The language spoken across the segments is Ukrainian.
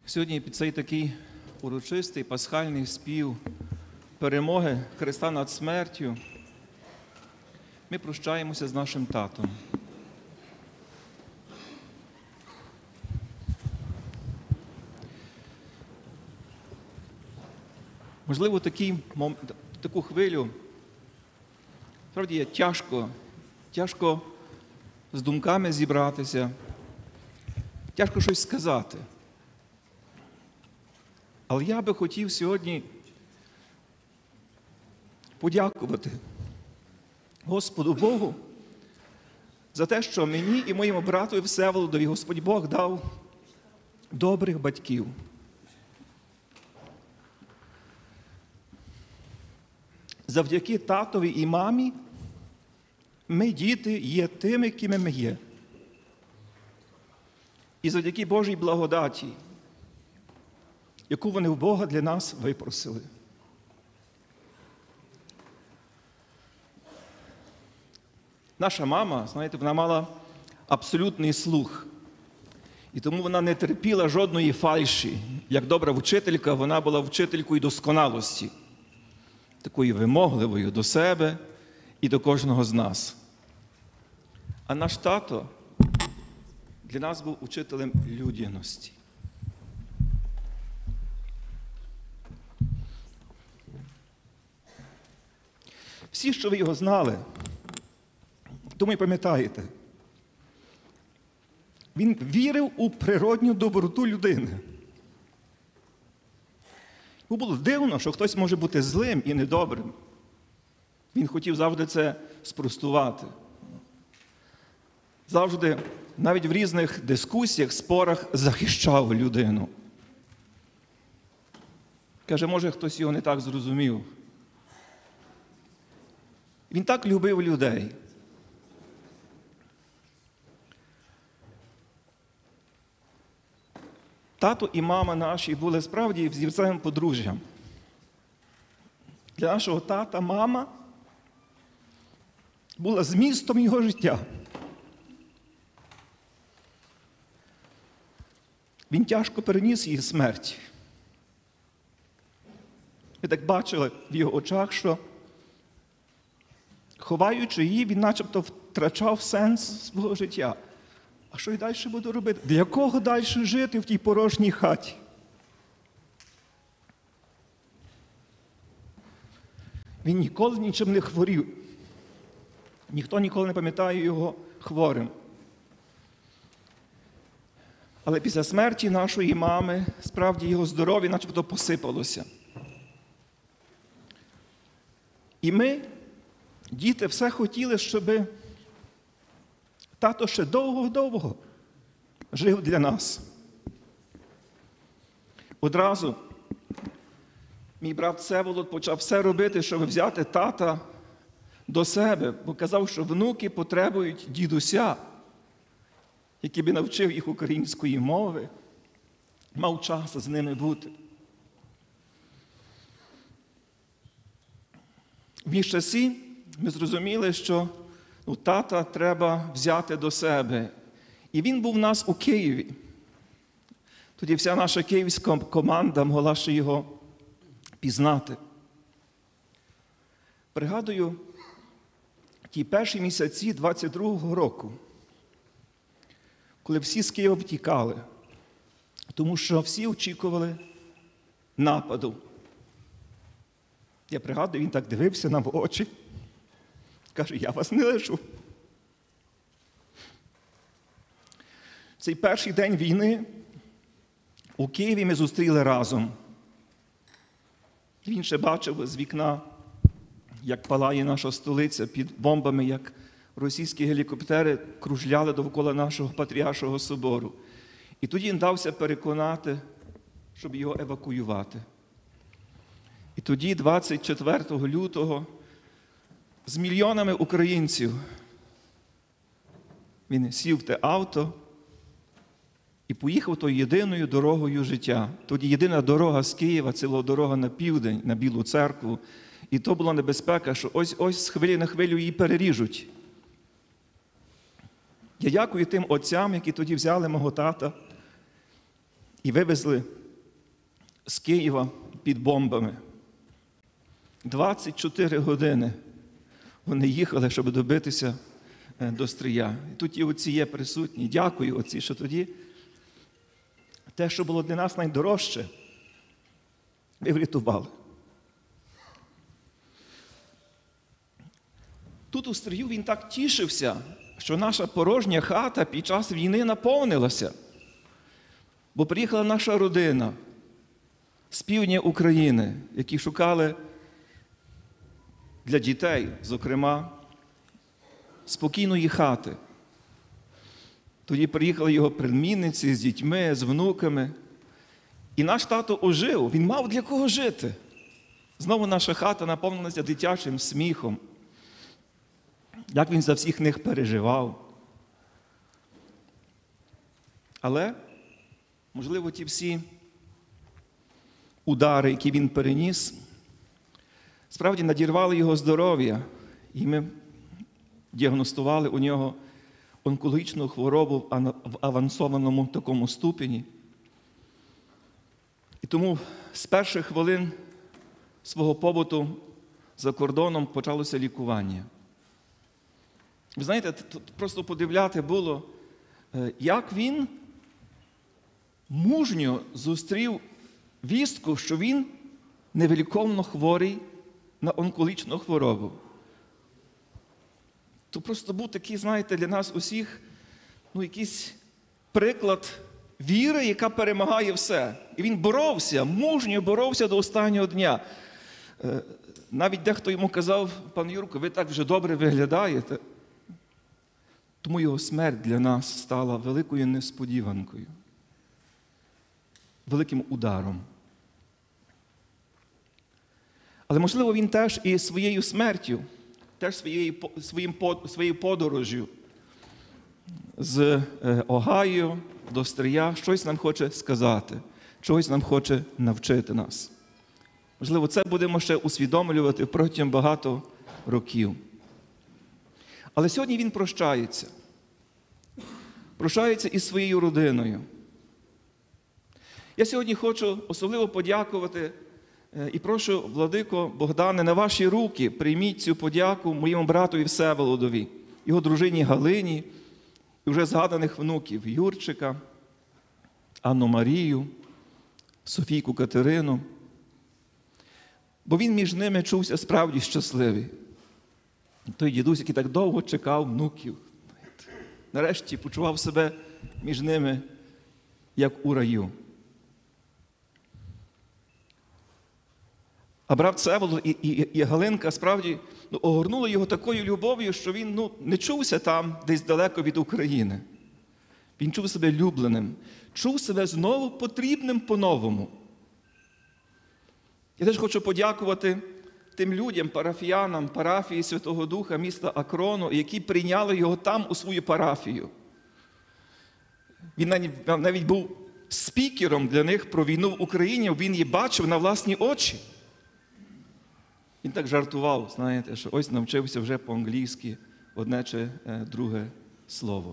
Сьогодні під цей такий урочистий пасхальний спів перемоги Христа над смертю ми прощаємося з нашим татом. Можливо, таку хвилю справді є тяжко з думками зібратися, тяжко щось сказати. Але я би хотів сьогодні подякувати Господу Богу за те, що мені і моєму брату Всеволодові Господь Бог дав добрих батьків. Завдяки татові і мамі ми, діти, є тими, якими ми є. І завдяки Божій благодаті, яку вони в Бога для нас випросили. Наша мама, знаєте, вона мала абсолютний слух. І тому вона не терпіла жодної фальші. Як добра вчителька, вона була вчителькою досконалості. Такою вимогливою до себе і до кожного з нас. А наш тато для нас був учителем людяності. Всі, що ви його знали, тому й пам'ятаєте, він вірив у природню доброту людини. Йому було дивно, що хтось може бути злим і недобрим. Він хотів завжди це спростувати. Завжди, навіть в різних дискусіях, спорах, захищав людину. Каже, може, хтось його не так зрозумів. Він так любив людей. Тато і мама наші були справді взірцевим подружжям. Для нашого тата мама була змістом його життя. Він тяжко переніс її смерть. Ми так бачили в його очах, що ховаючи її, він начебто втрачав сенс свого життя. А що й далі буду робити? Для кого далі жити в тій порожній хаті? Він ніколи нічим не хворів. Ніхто ніколи не пам'ятає його хворим. Але після смерті нашої мами, справді, його здоров'я начебто посипалося. І ми, діти, все хотіли, щоб тато ще довго-довго жив для нас. Одразу мій брат Всеволод почав все робити, щоб взяти тата до себе, бо казав, що внуки потребують дідуся, який би навчив їх української мови, мав час з ними бути. В мій часі ми зрозуміли, що тата треба взяти до себе. І він був у нас у Києві. Тоді вся наша київська команда могла ще його пізнати. Пригадую, ті перші місяці 22-го року, коли всі з Києва втікали, тому що всі очікували нападу. Я пригадую, він так дивився нам в очі, каже, я вас не лишу. Цей перший день війни у Києві ми зустріли разом. Він ще бачив з вікна, як палає наша столиця під бомбами, як російські гелікоптери кружляли довкола нашого Патріаршого собору. І тоді він дався переконати, щоб його евакуювати. І тоді, 24 лютого, з мільйонами українців він сів в те авто і поїхав тою єдиною дорогою життя. Тоді єдина дорога з Києва – це була дорога на південь, на Білу церкву. І то була небезпека, що ось з хвилі на хвилю її переріжуть. Я дякую тим отцям, які тоді взяли мого тата і вивезли з Києва під бомбами. 24 години вони їхали, щоб добитися до Стрия. І тут і отці є присутні. Дякую, отці, що тоді те, що було для нас найдорожче, ви врятували. Тут у Стрию він так тішився, що наша порожня хата під час війни наповнилася. Бо приїхала наша родина з півдня України, які шукали для дітей, зокрема, спокійної хати. Тоді приїхали його племінниці з дітьми, з внуками. І наш тато ожив, він мав для кого жити. Знову наша хата наповнилася дитячим сміхом. Як він за всіх них переживав. Але, можливо, ті всі удари, які він переніс, справді надірвали його здоров'я. І ми діагностували у нього онкологічну хворобу в авансованому такому ступені. І тому з перших хвилин свого побуту за кордоном почалося лікування. Ви знаєте, тут просто подивляти було, як він мужньо зустрів вістку, що він невиліковно хворий на онкологічну хворобу. То просто був такий, знаєте, для нас усіх, якийсь приклад віри, яка перемагає все. І він боровся, мужньо боровся до останнього дня. Навіть дехто йому казав: пан Юрко, ви так вже добре виглядаєте. Тому його смерть для нас стала великою несподіванкою, великим ударом. Але, можливо, він теж і своєю смертю, теж своєю подорожю з Огайо до Стрия щось нам хоче сказати, чогось нам хоче навчити нас. Можливо, це будемо ще усвідомлювати протягом багато років. Але сьогодні він прощається. Прощається із своєю родиною. Я сьогодні хочу особливо подякувати і прошу, владико Богдане, на ваші руки прийміть цю подяку моєму братові Всеволодові, його дружині Галині і вже згаданих внуків Юрчика, Анну Марію, Софійку Катерину. Бо він між ними чувся справді щасливий. Той дідусь, який так довго чекав внуків, нарешті почував себе між ними, як у раю. А брат Всеволод і Галинка справді огорнули його такою любов'ю, що він не чувся там, десь далеко від України. Він чув себе любленим, чув себе знову потрібним по-новому. Я теж хочу подякувати тим людям, парафіянам, парафії Святого Духа міста Акрону, які прийняли його там у свою парафію. Він навіть був спікером для них про війну в Україні, він її бачив на власні очі. Він так жартував, знаєте, що ось навчився вже по-англійськи одне чи друге слово.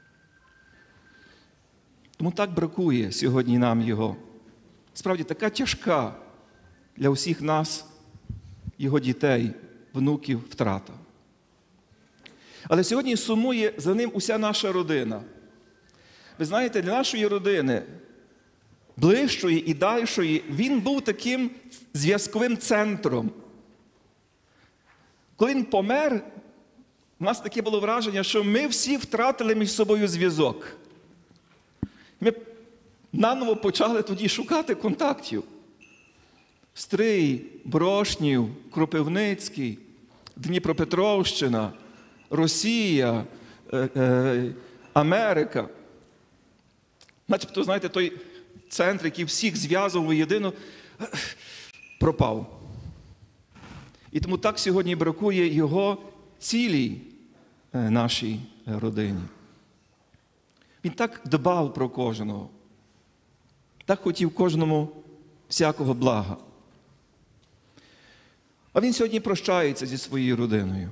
Тому так бракує сьогодні нам його. Справді, така тяжка для усіх нас, його дітей, внуків, втрата. Але сьогодні сумує за ним уся наша родина. Ви знаєте, для нашої родини, ближчої і дальшої, він був таким зв'язковим центром. Коли він помер, у нас таке було враження, що ми всі втратили між собою зв'язок. Ми наново почали тоді шукати контактів. Стрий, Брошнів, Кропивницький, Дніпропетровщина, Росія, Америка. Начебто, знаєте, той центр, який всіх зв'язував воєдино, пропав. І тому так сьогодні бракує його цілій нашій родині. Він так дбав про кожного, так хотів кожному всякого блага. А він сьогодні прощається зі своєю родиною.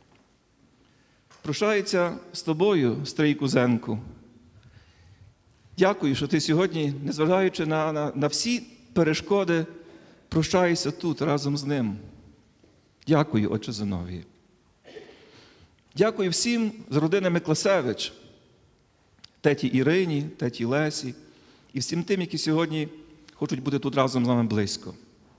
Прощається з тобою, Стрий Кузенку. Дякую, що ти сьогодні, незважаючи на всі перешкоди, прощаєшся тут разом з ним. Дякую, Отче Зиновій. Дякую всім з родини Микласевич, теті Ірині, теті Лесі і всім тим, які сьогодні хочуть бути тут разом з нами близько.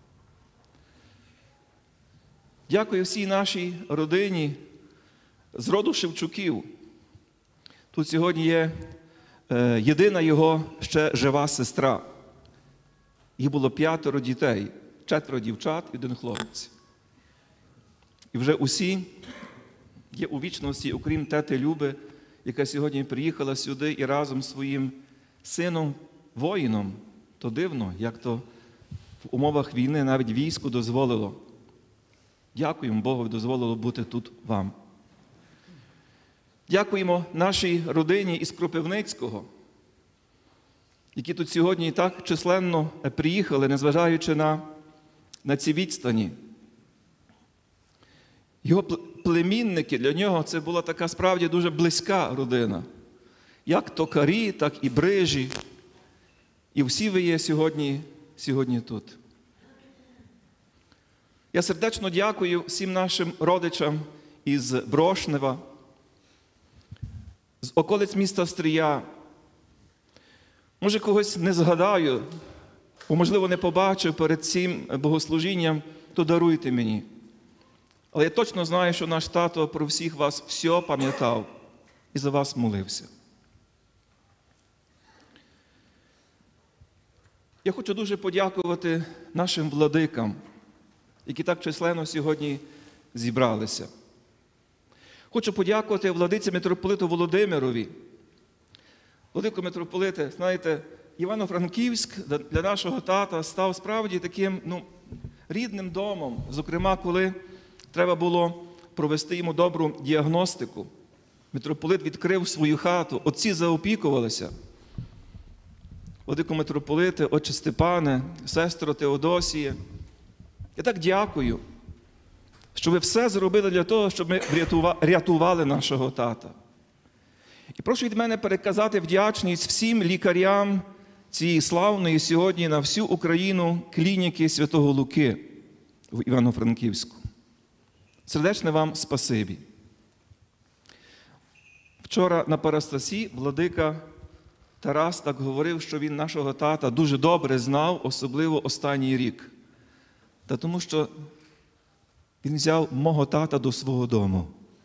Дякую всій нашій родині з роду Шевчуків. Тут сьогодні є єдина його ще жива сестра. Їх було 5 дітей, 4 дівчат і 1 хлопець. І вже усі є у вічності, окрім тети Люби, яка сьогодні приїхала сюди і разом з своїм сином, воїном. То дивно, як то в умовах війни навіть війську дозволило. Дякуємо Богу, дозволило бути тут вам. Дякуємо нашій родині із Кропивницького, які тут сьогодні так численно приїхали, незважаючи на ці відстані. Його племінники, для нього це була така справді дуже близька родина. Як токарі, так і брижі. І всі ви є сьогодні тут. Я сердечно дякую всім нашим родичам із Брошнева, з околиць міста Стрия. Може, когось не згадаю, бо, можливо, не побачив перед цим богослужінням, то даруйте мені. Але я точно знаю, що наш тато про всіх вас все пам'ятав і за вас молився. Я хочу дуже подякувати нашим владикам, які так численно сьогодні зібралися. Хочу подякувати владиці митрополиту Володимирові. Владико митрополите, знаєте, Івано-Франківськ для нашого тата став справді таким рідним домом. Зокрема, коли треба було провести йому добру діагностику. Митрополит відкрив свою хату, отці заопікувалися. Владико митрополите, отче Степане, сестро Теодосія, я так дякую, що ви все зробили для того, щоб ми рятували нашого тата. І прошу від мене переказати вдячність всім лікарям цієї славної сьогодні на всю Україну клініки Святого Луки в Івано-Франківську. Сердечне вам спасибі. Вчора на Парастасі владика Тарас так говорив, що він нашого тата дуже добре знав, особливо останній рік. Та тому що він взяв мого тата до свого дому.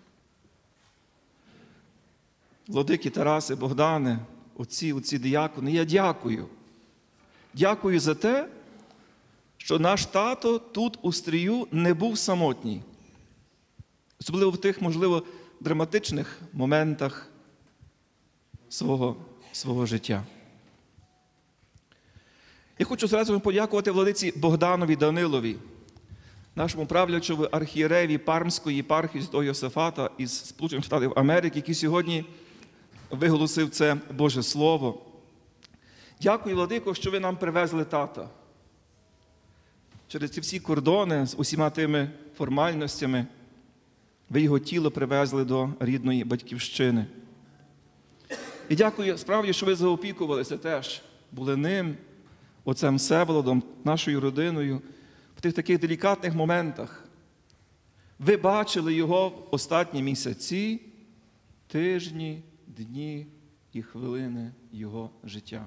Владики Тараси, Богдане, отці диякони, я дякую. Дякую за те, що наш тато тут у Стрию не був самотній. Особливо в тих, можливо, драматичних моментах свого життя. Я хочу зразу подякувати владиці Богданові Данилові, нашому правлячому архієреєві Пармської єпархії Святого Йосафата із Сполучених Штатів Америки, який сьогодні виголосив це Боже Слово. Дякую, владико, що ви нам привезли тата. Через ці всі кордони, з усіма тими формальностями, ви його тіло привезли до рідної батьківщини. І дякую справді, що ви заопікувалися теж, були ним, отцем Всеволодом, нашою родиною, в тих таких делікатних моментах. Ви бачили його в останні місяці, тижні, дні і хвилини його життя.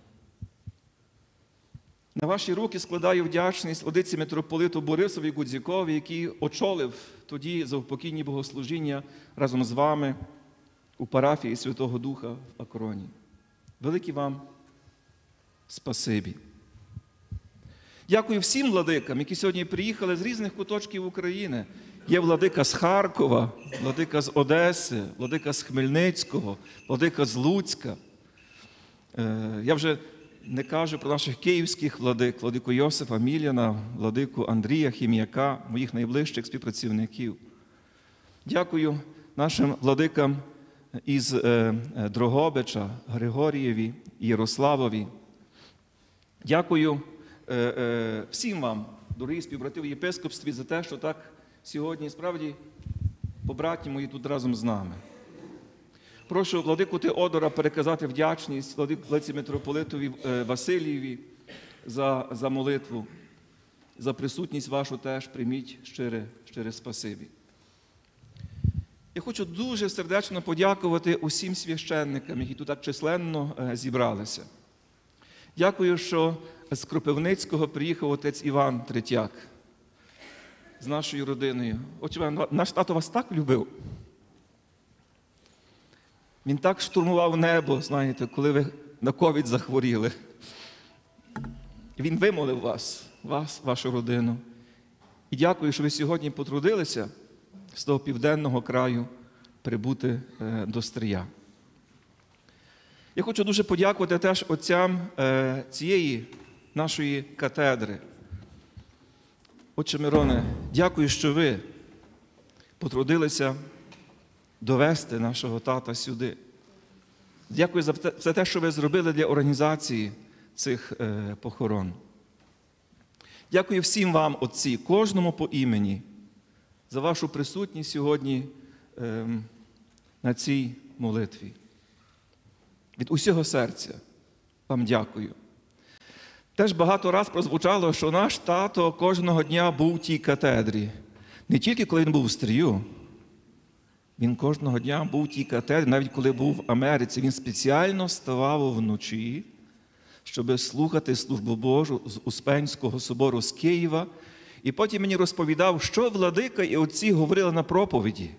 На ваші руки складаю вдячність владиці митрополиту Борисові Гудзікові, який очолив тоді заупокійні богослужіння разом з вами у парафії Святого Духа в Акроні. Велике вам спасибі. Дякую всім владикам, які сьогодні приїхали з різних куточків України. Є владика з Харкова, владика з Одеси, владика з Хмельницького, владика з Луцька. Я вже не кажу про наших київських владик, владику Йосифа Міляна, владику Андрія Хім'яка, моїх найближчих співпрацівників. Дякую нашим владикам із Дрогобича, Григорієві і Ярославові. Дякую всім вам, дорогі співбрати в єпископстві, за те, що так сьогодні, справді, побраті мої тут разом з нами. Прошу владику Теодора переказати вдячність владиці митрополитові Василієві за молитву, за присутність вашу теж прийміть щире спасибі. Я хочу дуже сердечно подякувати усім священникам, які тут так численно зібралися. Дякую, що з Кропивницького приїхав отець Іван Третяк з нашою родиною. Отче, наш тато вас так любив. Він так штурмував небо, знаєте, коли ви на ковід захворіли. Він вимолив вас, вашу родину. І дякую, що ви сьогодні потрудилися з того південного краю прибути до Стрия. Я хочу дуже подякувати теж отцям цієї нашої катедри. Отче Мироне, дякую, що ви потрудилися довести нашого тата сюди. Дякую за те, що ви зробили для організації цих похорон. Дякую всім вам, отці, кожному по імені, за вашу присутність сьогодні на цій молитві. Від усього серця вам дякую. Теж багато раз прозвучало, що наш тато кожного дня був в тій катедрі. Не тільки коли він був в Стрию, він кожного дня був в тій катедрі, навіть коли був в Америці. Він спеціально вставав вночі, щоб слухати службу Божу з Успенського собору з Києва. І потім мені розповідав, що владика і отці говорили на проповіді.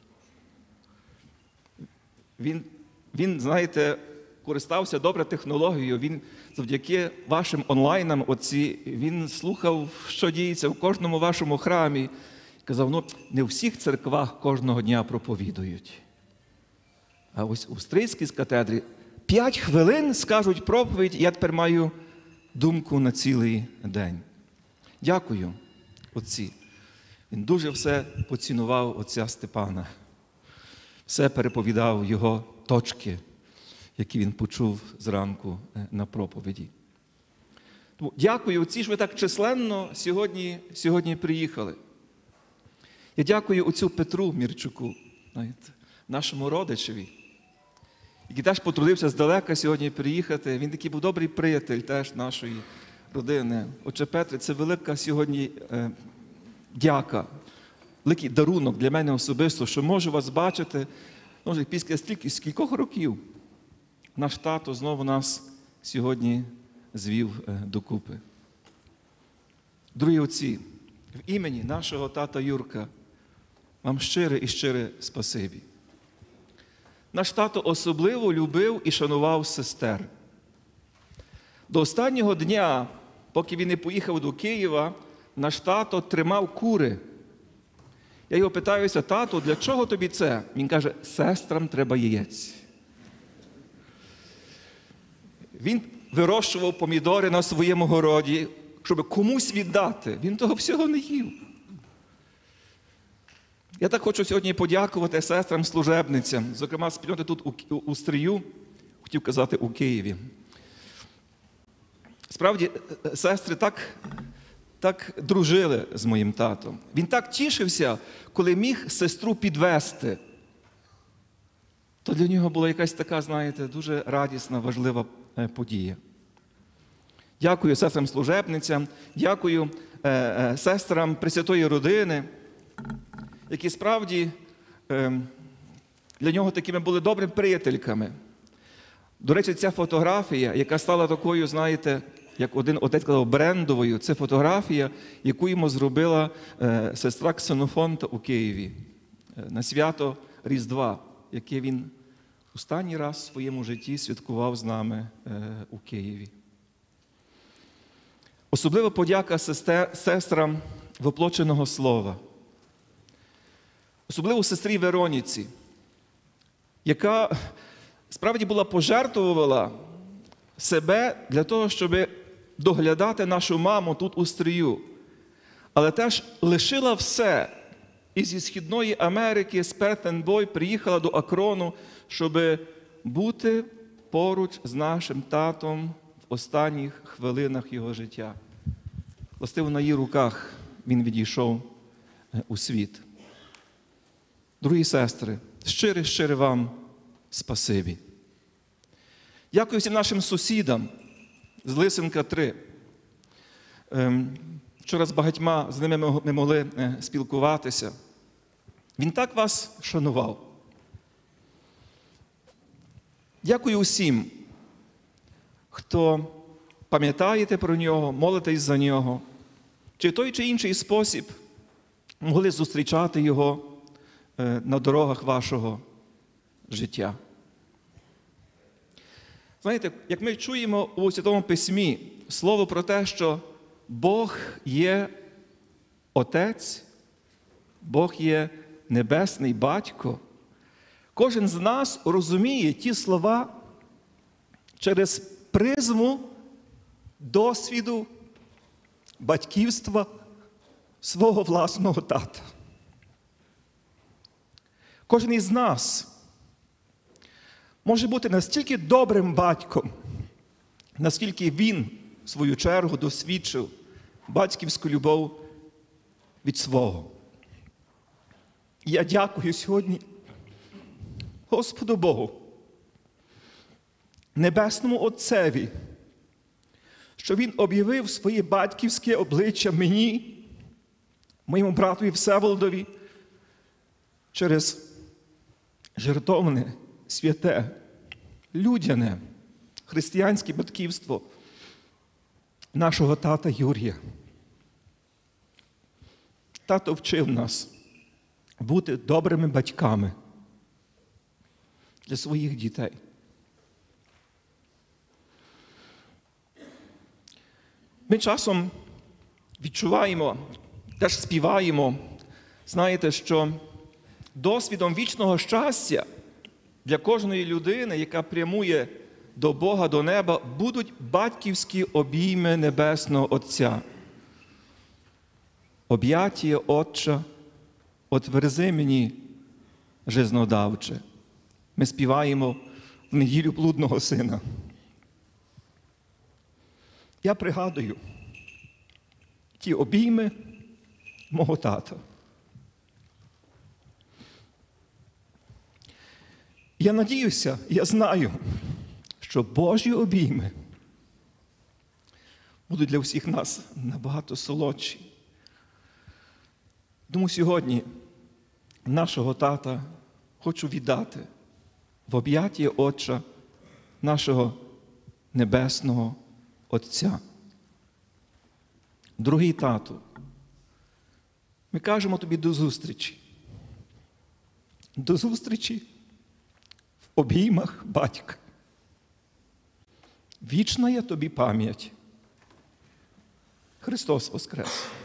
Він, знаєте, користався добре технологією, він завдяки вашим онлайнам, отці, він слухав, що діється в кожному вашому храмі. Казав, не у всіх церквах кожного дня проповідують. А ось у Стрийській катедрі 5 хвилин скажуть проповідь, і я тепер маю думку на цілий день. Дякую, отці. Він дуже все поцінував отця Степана. Все переповідав його точки, які він почув зранку на проповіді. Тому дякую, отці, що ви так численно сьогодні приїхали. Я дякую отцю Петру Мірчуку, нашому родичеві, який теж потрудився здалека сьогодні приїхати. Він такий був добрий приятель теж нашої родини. Отче Петре, це велика сьогодні дяка, великий дарунок для мене особисто, що можу вас бачити, після скількох років. Наш тато знову нас сьогодні звів докупи. Дорогі отці, в імені нашого тата Юрка вам щире спасибі. Наш тато особливо любив і шанував сестер. До останнього дня, поки він не поїхав до Києва, наш тато тримав кури. Я його питаюся, тато, для чого тобі це? Він каже, сестрам треба яєць. Він вирощував помідори на своєму городі, щоб комусь віддати. Він того всього не їв. Я так хочу сьогодні подякувати сестрам-служебницям, зокрема, спільноти тут у Стрию, хотів казати, у Києві. Справді, сестри так дружили з моїм татом. Він так тішився, коли міг сестру підвести. То для нього була якась така, знаєте, дуже радісна, важлива подія. Дякую сестрам-служебницям, дякую сестрам Пресвятої Родини, які справді для нього такими були добрими приятельками. До речі, ця фотографія, яка стала такою, знаєте, як один отець казав, брендовою, це фотографія, яку йому зробила сестра Ксенофонта у Києві на свято Різдва, яке він останній раз в своєму житті святкував з нами у Києві. Особлива подяка сестрам воплоченого слова. Особливо сестрі Вероніці, яка справді була пожертвувала себе для того, щоб доглядати нашу маму тут у Стрию. Але теж лишила все. І зі Східної Америки, з Перт-енд-Бой, приїхала до Акрону, щоб бути поруч з нашим татом в останніх хвилинах його життя. Властиво, на її руках він відійшов у світ. Дорогі сестри, щире вам спасибі. Дякую всім нашим сусідам з Лисенка 3. Вчора з багатьма з ними ми могли спілкуватися. Він так вас шанував. Дякую усім, хто пам'ятаєте про нього, молитесь за нього, чи в той чи інший спосіб могли зустрічати його на дорогах вашого життя. Знаєте, як ми чуємо у Святому Письмі слово про те, що Бог є Отець, Бог є Небесний Батько, кожен з нас розуміє ті слова через призму досвіду батьківства свого власного тата. Кожен із нас може бути настільки добрим батьком, наскільки він, в свою чергу, досвідчив батьківську любов від свого. Я дякую сьогодні Господу Богу, Небесному Отцеві, що Він об'явив своє батьківське обличчя мені, моєму братові Всеволодові, через жертовне, святе, людяне, християнське батьківство нашого тата Юрія. Тато вчив нас бути добрими батьками для своїх дітей. Ми часом відчуваємо, теж співаємо, знаєте, що досвідом вічного щастя для кожної людини, яка прямує до Бога, до неба, будуть батьківські обійми Небесного Отця. Об'яття Отча, отверзи мені, жизнодавче. Ми співаємо в неділю блудного сина. Я пригадую ті обійми мого тата. Я надіюся, я знаю, що Божі обійми будуть для всіх нас набагато солодші. Тому сьогодні нашого тата хочу віддати в об'яття Отча нашого Небесного Отця. Дорогий тату, ми кажемо тобі до зустрічі. До зустрічі в обіймах батька. Вічна є тобі пам'ять. Христос Воскрес!